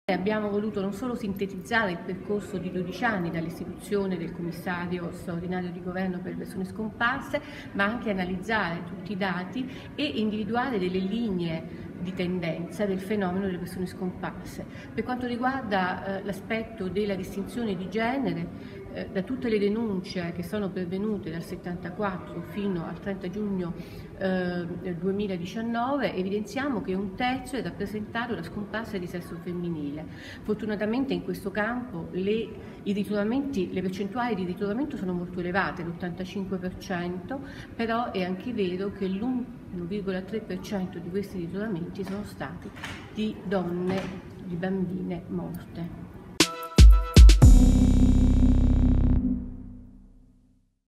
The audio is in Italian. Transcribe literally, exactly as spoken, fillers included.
Abbiamo voluto non solo sintetizzare il percorso di dodici anni dall'istituzione del commissario straordinario di governo per le persone scomparse, ma anche analizzare tutti i dati e individuare delle linee di tendenza del fenomeno delle persone scomparse. Per quanto riguarda eh, l'aspetto della distinzione di genere, eh, da tutte le denunce che sono pervenute dal settantaquattro fino al trenta giugno eh, duemiladiciannove, evidenziamo che un terzo è rappresentato da scomparse di sesso femminile. Fortunatamente in questo campo le, i ritrovamenti, le percentuali di ritrovamento sono molto elevate, l'ottantacinque per cento, però è anche vero che l'uno virgola tre per cento di questi ritrovamenti sono stati di donne, di bambine morte.